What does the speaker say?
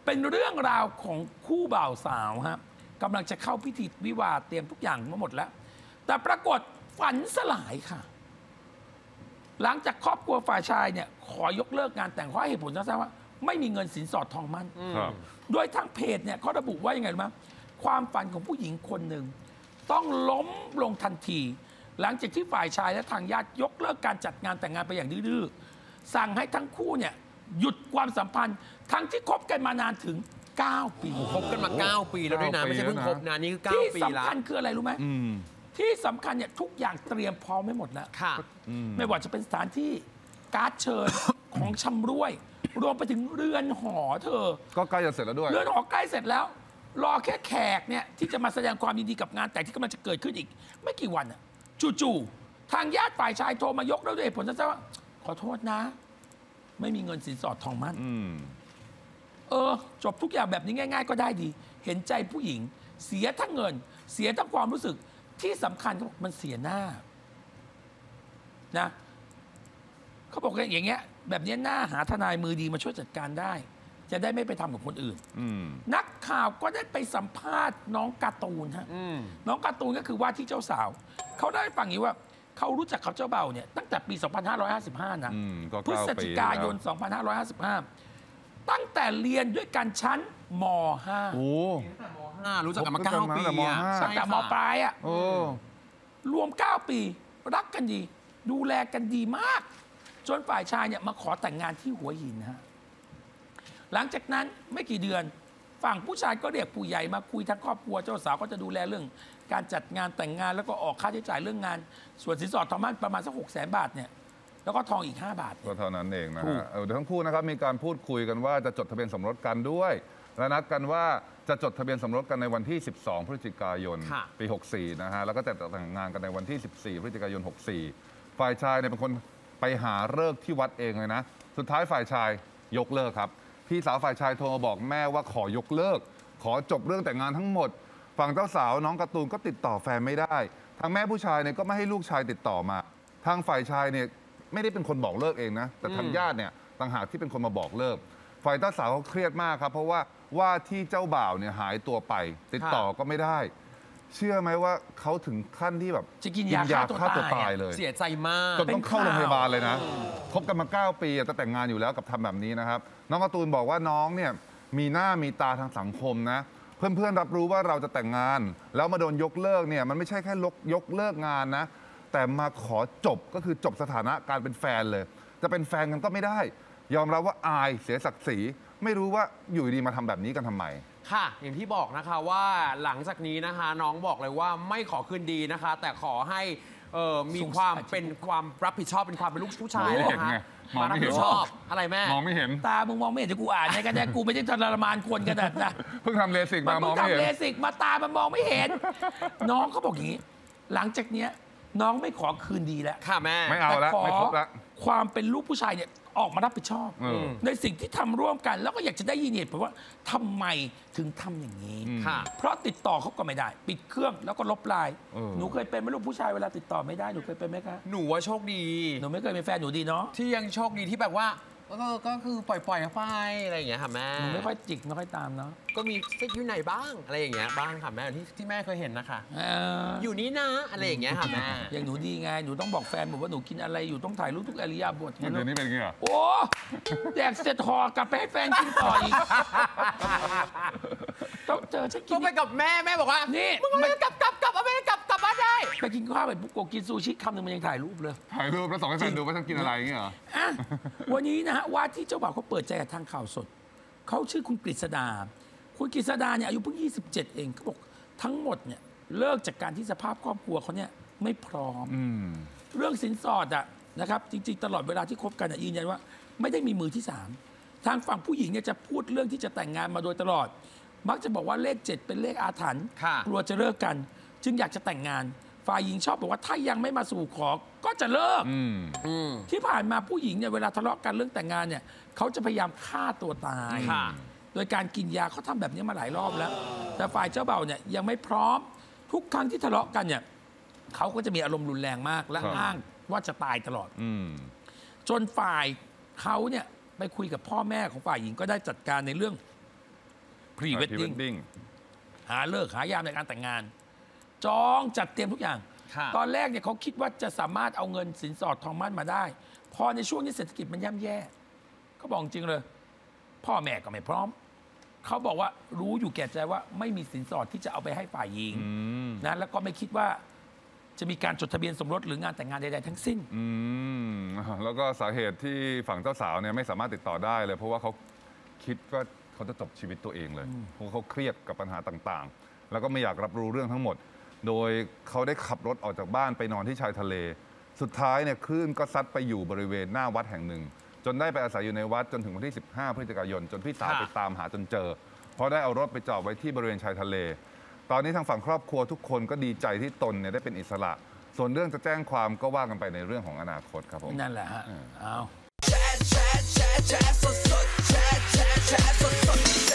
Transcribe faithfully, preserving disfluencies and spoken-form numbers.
เป็นเรื่องราวของคู่บ่าวสาวฮะกำลังจะเข้าพิธีวิวาห์เตรียมทุกอย่างมาหมดแล้วแต่ปรากฏฝันสลายค่ะหลังจากครอบครัวฝ่ายชายเนี่ยขอยกเลิกงานแต่งเพราะเหตุผลสั้นๆว่าไม่มีเงินสินสอดทองมั่นโดยทางเพจเนี่ยเขาระบุว่ายังไงรู้ไหมความฝันของผู้หญิงคนหนึ่งต้องล้มลงทันทีหลังจากที่ฝ่ายชายและทางญาติยกเลิกการจัดงานแต่งงานไปอย่างดื้อๆสั่งให้ทั้งคู่เนี่ยหยุดความสัมพันธ์ทั้งที่คบกันมานานถึงเก้าปีคบกันมาเก้าปีแล้วด้วยนะไม่ใช่เพิ่งคบนะนี่คือเก้าปีแล้วที่สำคัญคืออะไรรู้ไหมที่สำคัญเนี่ยทุกอย่างเตรียมพร้อมไม่หมดแล้วไม่ว่าจะเป็นสถานที่การ์ดเชิญของชำร่วยรวมไปถึงเรือนหอเธอก็ใกล้จะเสร็จแล้วด้วยเรือนหอใกล้เสร็จแล้วรอแค่แขกเนี่ยที่จะมาแสดงความยินดีกับงานแต่งที่กำลังจะเกิดขึ้นอีกไม่กี่วันอ่ะจู่ๆทางญาติฝ่ายชายโทรมายกแล้วด้วยเหตุผลสั้นๆว่าขอโทษนะไม่มีเงินสินสอดทองมั่นเออจบทุกอย่างแบบนี้ง่ายๆก็ได้ดีเห็นใจผู้หญิงเสียทั้งเงินเสียทั้งความรู้สึกที่สำคัญเขาบอกมันเสียหน้านะเขาบอกอย่างเงี้ยแบบนี้หน้าหาทนายมือดีมาช่วยจัดการได้จะได้ไม่ไปทำกับคนอื่นนักข่าวก็ได้ไปสัมภาษณ์น้องการ์ตูนฮะน้องการ์ตูนก็คือว่าที่เจ้าสาวเขาได้ฟังอย่างนี้ว่าเขารู้จักกับเจ้าเบ่าเนี่ยตั้งแต่ปี สองพันห้าร้อยห้าสิบห้า นะพฤศจิกายน สองพันห้าร้อยห้าสิบห้า ตั้งแต่เรียนด้วยกันชั้นม ห้าโอ้รู้จักกันมาเก้าปีตั้งแต่มปลายอ่ะรวมเก้าปีรักกันดีดูแลกันดีมากจนฝ่ายชายเนี่ยมาขอแต่งงานที่หัวหินฮะหลังจากนั้นไม่กี่เดือนฝั่งผู้ชายก็เรียกผู้ใหญ่มาคุยทั้งครอบครัวเจ้าสาวก็จะดูแลเรื่องการจัดงานแต่งงานแล้วก็ออกค่าใช้จ่ายเรื่องงานส่วนสินสอดทองมั่นประมาณสักหกแสนบาทเนี่ยแล้วก็ทองอีกห้าบาทก็เท่านั้นเองนะฮะทั้งคู่นะครับมีการพูดคุยกันว่าจะจดทะเบียนสมรสกันด้วยและนัดกันว่าจะจดทะเบียนสมรสกันในวันที่สิบสองพฤศจิกายนปีหกสี่นะฮะแล้วก็แต่งงานกันในวันที่สิบสี่พฤศจิกายนหกสี่ฝ่ายชายเนี่ยเป็นคนไปหาฤกษ์ที่วัดเองเลยนะสุดท้ายฝ่ายชายยกเลิกครับพี่สาวฝ่ายชายโทรมาบอกแม่ว่าขอยกเลิกขอจบเรื่องแต่งงานทั้งหมดฝั่งเจ้าสาวน้องการ์ตูนก็ติดต่อแฟนไม่ได้ทางแม่ผู้ชายเนี่ยก็ไม่ให้ลูกชายติดต่อมาทางฝ่ายชายเนี่ยไม่ได้เป็นคนบอกเลิกเองนะแต่ทางญาติเนี่ยต่างหากที่เป็นคนมาบอกเลิกฝ่ายเจ้าสาวเขาเครียดมากครับเพราะว่าว่าที่เจ้าบ่าวเนี่ยหายตัวไปติดต่อก็ไม่ได้เชื่อไหมว่าเขาถึงขั้นที่แบบจะกินยาฆ่าตัวตายเลยเสียใจมากจนต้องเข้าโรงพยาบาลเลยนะคบกันมาเก้าปีจะแต่งงานอยู่แล้วกับทำแบบนี้นะครับน้องการ์ตูนบอกว่าน้องเนี่ยมีหน้ามีตาทางสังคมนะเพื่อนๆรับรู้ว่าเราจะแต่งงานแล้วมาโดนยกเลิกเนี่ยมันไม่ใช่แค่ยกเลิกงานนะแต่มาขอจบก็คือจบสถานะการเป็นแฟนเลยจะเป็นแฟนกันก็ไม่ได้ยอมรับว่าอายเสียศักดิ์ศรีไม่รู้ว่าอยู่ดีมาทำแบบนี้กันทำไมค่ะอย่างที่บอกนะคะว่าหลังจากนี้นะคะน้องบอกเลยว่าไม่ขอคืนดีนะคะแต่ขอให้มีความเป็นความรับผิดชอบเป็นความเป็นลูกผู้ชายเลยนะมารับผิดชอบอะไรแม่มองไม่เห็นตามึงมองไม่เห็นจะกูอ่านในกระแดกูไม่ใช่ทรมานคนกันนะเพิ่งทำเลสิกมามองไม่เห็นเพิ่งทำเลสิกมาตามันมองไม่เห็นน้องเขาบอกอย่างนี้หลังจากเนี้ยน้องไม่ขอคืนดีแล้วค่ะแม่ไม่เอาแล้วไม่ครบแล้วความเป็นลูกผู้ชายเนี่ยออกมารับผิดชอบในสิ่งที่ทำร่วมกันแล้วก็อยากจะได้ยินเหตุผลว่าทำไมถึงทำอย่างนี้เพราะติดต่อเขาก็ไม่ได้ปิดเครื่องแล้วก็ลบไลน์หนูเคยเป็นไหมลูกผู้ชายเวลาติดต่อไม่ได้หนูเคยเป็นไหมคะหนูว่าโชคดีหนูไม่เคยเป็นแฟนหนูดีเนาะที่ยังโชคดีที่แบบว่าก็ก็คือปล่อยปล่อยไปอะไรอย่างเงี้ยค่ะแม่หนูไม่ค่อยจิกไม่ค่อยตามเนาะก็มีซิกอยู่ไหนบ้างอะไรอย่างเงี้ยบ้างค่ะแม่ที่ที่แม่เคยเห็นนะคะอยู่นี้นะอะไรอย่างเงี้ยค่ะแม่อย่างหนูดีไงหนูต้องบอกแฟนบอกว่าหนูกินอะไรอยู่ต้องถ่ายรูปทุกอริยบทเดี๋ยวนี้เป็นไงอ่ะโอ้แดกเสร็จห่อกลับไปให้แฟนกินต่ออีกต้องเจอฉันกินต้องไปกับแม่แม่บอกว่านี่มึงไม่กลับกลับกลับเอาไปกลับกลับบ้านได้ไปกินข้าวไปปุ๊กโกกินซูชิคำหนึ่งมันยังถ่ายรูปเลยถ่ายรูปแล้วส่งให้แฟนดูว่าฉันกินอะไรอย่างเงี้ยเหรอวันนี้นะฮะว่าที่เจ้าบ่าวเขาเปิดใจกับทางข่าวสดเขาชื่อคุณกฤษดาคุณกฤษดาเนี่ยอายุเพิ่งยี่สิบเจ็ดเองเขาบอกทั้งหมดเนี่ยเลิกจากการที่สภาพครอบครัวเขาเนี่ยไม่พร้อมเรื่องสินสอดอะนะครับจริงๆตลอดเวลาที่คบกันยืนยันว่าไม่ได้มีมือที่สามทางฝั่งผู้หญิงเนี่ยจะพูดเรื่องที่จะแต่งงานมาโดยตลอดมักจะบอกว่าเลขเจ็ดเป็นเลขอาถรรพ์กลัวจะเลิกกันจึงอยากจะแต่งงานฝ่ายหญิงชอบบอกว่าถ้ายังไม่มาสู่ขอก็จะเลิกที่ผ่านมาผู้หญิงเนี่ยเวลาทะเลาะกันเรื่องแต่งงานเนี่ยเขาจะพยายามฆ่าตัวตายโดยการกินยาเขาทำแบบนี้มาหลายรอบแล้วแต่ฝ่ายเจ้าเบ่าเนี่ยยังไม่พร้อมทุกครั้งที่ทะเลาะกันเนี่ยเขาก็จะมีอารมณ์รุนแรงมากและอ้างว่าจะตายตลอดจนฝ่ายเขาเนี่ยไปคุยกับพ่อแม่ของฝ่ายหญิงก็ได้จัดการในเรื่องพรีเวดดิ้งหาเลิกหายามในการแต่งงาน จองจัดเตรียมทุกอย่างตอนแรกเนี่ยเขาคิดว่าจะสามารถเอาเงินสินสอดทองมั่นมาได้พอในช่วงนี้เศรษฐกิจมันย่ำแย่เขาบอกจริงเลยพ่อแม่ก็ไม่พร้อมเขาบอกว่ารู้อยู่แก่ใจว่าไม่มีสินสอดที่จะเอาไปให้ฝ่ายหญิงนะแล้วก็ไม่คิดว่าจะมีการจดทะเบียนสมรสหรืองานแต่งงานใดๆทั้งสิ้นอืมแล้วก็สาเหตุที่ฝั่งเจ้าสาวเนี่ยไม่สามารถติดต่อได้เลยเพราะว่าเขาคิดว่าเขาจะจบชีวิตตัวเองเลยเพราะเขาเครียดกับปัญหาต่างๆแล้วก็ไม่อยากรับรู้เรื่องทั้งหมดโดยเขาได้ขับรถออกจากบ้านไปนอนที่ชายทะเลสุดท้ายเนี่ยคลื่นก็ซัดไปอยู่บริเวณหน้าวัดแห่งหนึ่งจนได้ไปอาศัยอยู่ในวัดจนถึงวันที่สิบห้าพฤศจิกายนจนพี่สาวไปตามหาจนเจอเพราะได้เอารถไปจอดไว้ที่บริเวณชายทะเลตอนนี้ทางฝั่งครอบครัวทุกคนก็ดีใจที่ตนเนี่ยได้เป็นอิสระส่วนเรื่องจะแจ้งความก็ว่ากันไปในเรื่องของอนาคตครับผมนั่นแหละฮะเอา